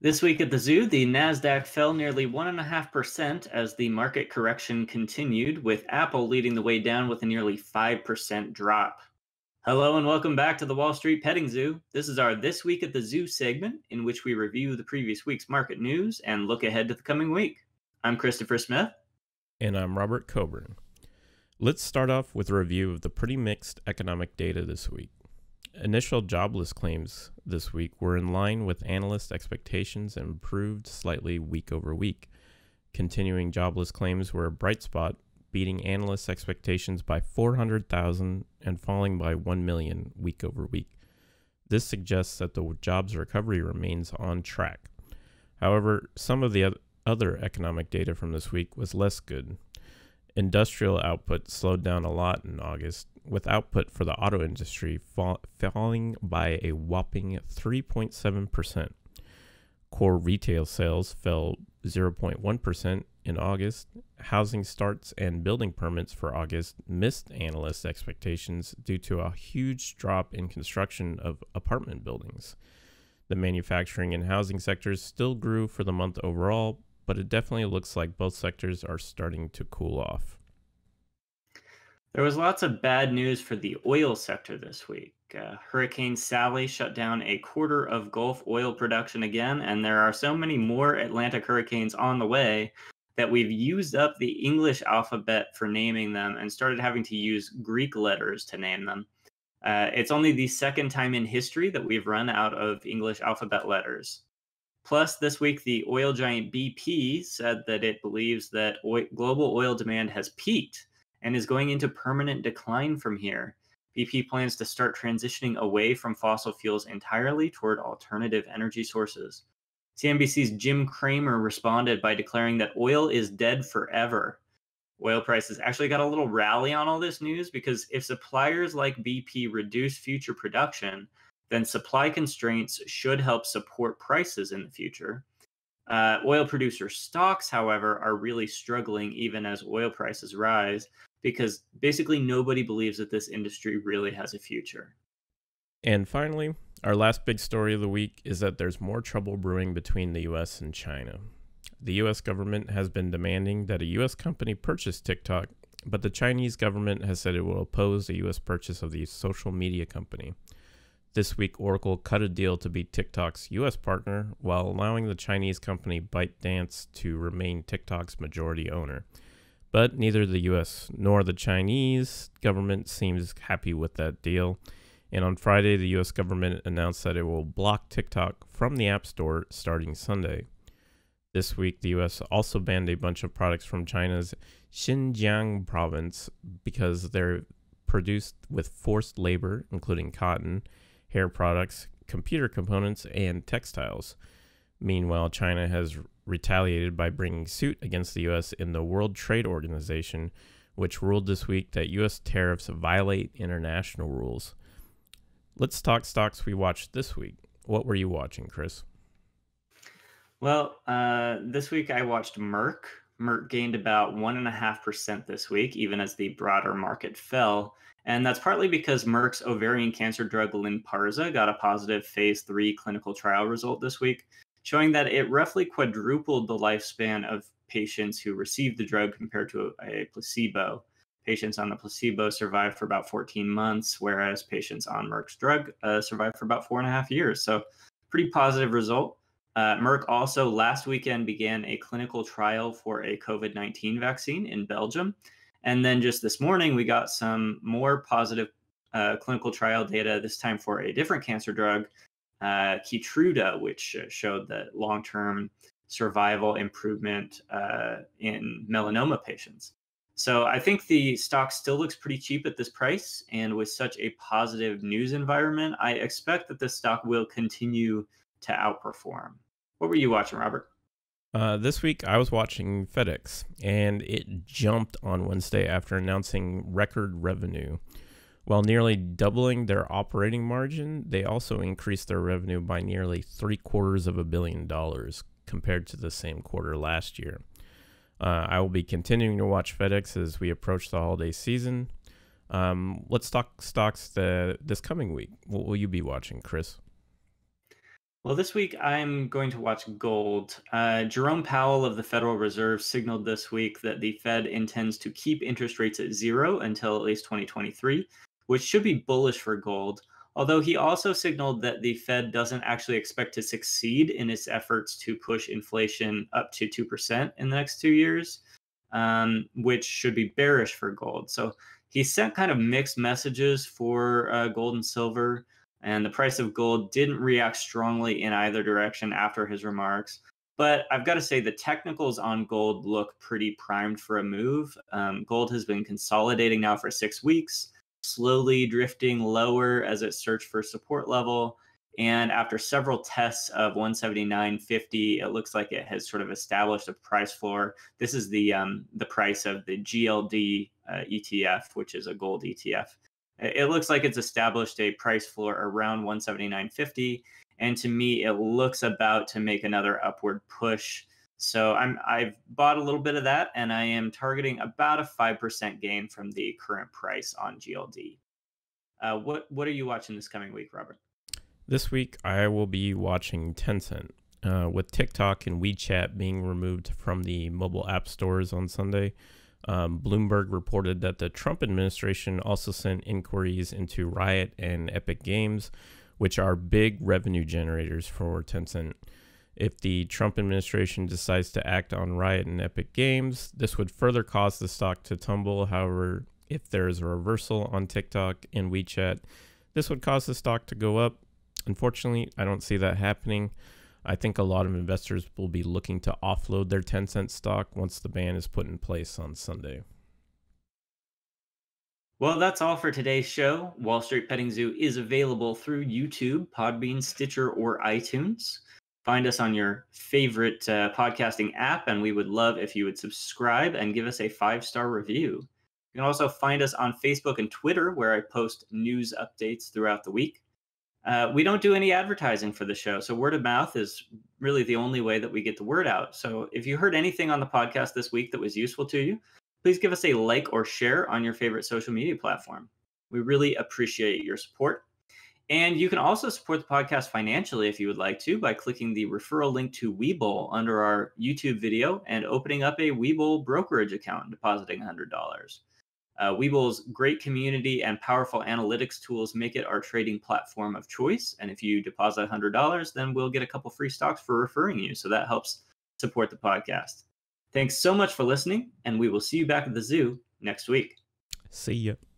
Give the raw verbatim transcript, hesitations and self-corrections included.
This week at the zoo, the NASDAQ fell nearly one point five percent as the market correction continued, with Apple leading the way down with a nearly five percent drop. Hello and welcome back to the Wall Street Petting Zoo. This is our This Week at the Zoo segment, in which we review the previous week's market news and look ahead to the coming week. I'm Christopher Smith. And I'm Robert Coburn. Let's start off with a review of the pretty mixed economic data this week. Initial jobless claims this week were in line with analyst expectations and improved slightly week over week. Continuing jobless claims were a bright spot, beating analyst expectations by four hundred thousand and falling by one million week over week. This suggests that the jobs recovery remains on track. However, some of the other economic data from this week was less good. Industrial output slowed down a lot in August, with output for the auto industry fall, falling by a whopping three point seven percent. Core retail sales fell zero point one percent in August. Housing starts and building permits for August missed analyst expectations due to a huge drop in construction of apartment buildings. The manufacturing and housing sectors still grew for the month overall, but it definitely looks like both sectors are starting to cool off. There was lots of bad news for the oil sector this week. Uh, Hurricane Sally shut down a quarter of Gulf oil production again, and there are so many more Atlantic hurricanes on the way that we've used up the English alphabet for naming them and started having to use Greek letters to name them. Uh, it's only the second time in history that we've run out of English alphabet letters. Plus, this week, the oil giant B P said that it believes that oil, global oil demand has peaked and is going into permanent decline from here. B P plans to start transitioning away from fossil fuels entirely toward alternative energy sources. C N B C's Jim Cramer responded by declaring that oil is dead forever. Oil prices actually got a little rally on all this news because if suppliers like B P reduce future production, then supply constraints should help support prices in the future. Uh, oil producer stocks, however, are really struggling even as oil prices rise because basically nobody believes that this industry really has a future. And finally, our last big story of the week is that there's more trouble brewing between the U S and China. The U S government has been demanding that a U S company purchase TikTok, but the Chinese government has said it will oppose a U S purchase of the social media company. This week, Oracle cut a deal to be TikTok's U S partner while allowing the Chinese company ByteDance to remain TikTok's majority owner. But neither the U S nor the Chinese government seems happy with that deal. And on Friday, the U S government announced that it will block TikTok from the App Store starting Sunday. This week, the U S also banned a bunch of products from China's Xinjiang province because they're produced with forced labor, including cotton, hair products, computer components, and textiles. Meanwhile, China has retaliated by bringing suit against the U S in the World Trade Organization, which ruled this week that U S tariffs violate international rules. Let's talk stocks we watched this week. What were you watching, Chris? Well, uh, this week I watched Merck. Merck gained about one point five percent this week, even as the broader market fell. And that's partly because Merck's ovarian cancer drug Lynparza got a positive phase three clinical trial result this week, showing that it roughly quadrupled the lifespan of patients who received the drug compared to a, a placebo. Patients on the placebo survived for about fourteen months, whereas patients on Merck's drug uh, survived for about four and a half years. So pretty positive result. Uh, Merck also last weekend began a clinical trial for a COVID nineteen vaccine in Belgium. And then just this morning, we got some more positive uh, clinical trial data, this time for a different cancer drug, uh, Keytruda, which showed that long-term survival improvement uh, in melanoma patients. So I think the stock still looks pretty cheap at this price. And with such a positive news environment, I expect that this stock will continue to outperform. What were you watching, Robert? Uh, this week, I was watching FedEx, and it jumped on Wednesday after announcing record revenue. While nearly doubling their operating margin, they also increased their revenue by nearly three quarters of a billion dollars compared to the same quarter last year. Uh, I will be continuing to watch FedEx as we approach the holiday season. Um, let's talk stocks the, this coming week. What will you be watching, Chris? Well, this week I'm going to watch gold. Uh, Jerome Powell of the Federal Reserve signaled this week that the Fed intends to keep interest rates at zero until at least twenty twenty-three, which should be bullish for gold. Although he also signaled that the Fed doesn't actually expect to succeed in its efforts to push inflation up to two percent in the next two years, um, which should be bearish for gold. So he sent kind of mixed messages for uh, gold and silver, and the price of gold didn't react strongly in either direction after his remarks. But I've got to say, the technicals on gold look pretty primed for a move. Um, gold has been consolidating now for six weeks, slowly drifting lower as it searched for support level. And after several tests of one seventy-nine fifty, it looks like it has sort of established a price floor. This is the um, the price of the G L D uh, E T F, which is a gold E T F. It looks like it's established a price floor around one seventy-nine fifty, and to me, it looks about to make another upward push. So I'm I've bought a little bit of that, and I am targeting about a five percent gain from the current price on G L D. Uh, what what are you watching this coming week, Robert? This week, I will be watching Tencent. Uh, with TikTok and WeChat being removed from the mobile app stores on Sunday, um, Bloomberg reported that the Trump administration also sent inquiries into Riot and Epic Games, which are big revenue generators for Tencent. If the Trump administration decides to act on Riot and Epic Games, this would further cause the stock to tumble. However, if there is a reversal on TikTok and WeChat, this would cause the stock to go up. Unfortunately, I don't see that happening. I think a lot of investors will be looking to offload their Tencent stock once the ban is put in place on Sunday. Well, that's all for today's show. Wall Street Petting Zoo is available through YouTube, Podbean, Stitcher, or iTunes. Find us on your favorite uh, podcasting app, and we would love if you would subscribe and give us a five-star review. You can also find us on Facebook and Twitter, where I post news updates throughout the week. Uh, we don't do any advertising for the show, so word of mouth is really the only way that we get the word out. So if you heard anything on the podcast this week that was useful to you, please give us a like or share on your favorite social media platform. We really appreciate your support. And you can also support the podcast financially if you would like to by clicking the referral link to Webull under our YouTube video and opening up a Webull brokerage account and depositing one hundred dollars. Uh, Webull's great community and powerful analytics tools make it our trading platform of choice. And if you deposit one hundred dollars, then we'll get a couple free stocks for referring you. So that helps support the podcast. Thanks so much for listening, and we will see you back at the zoo next week. See ya.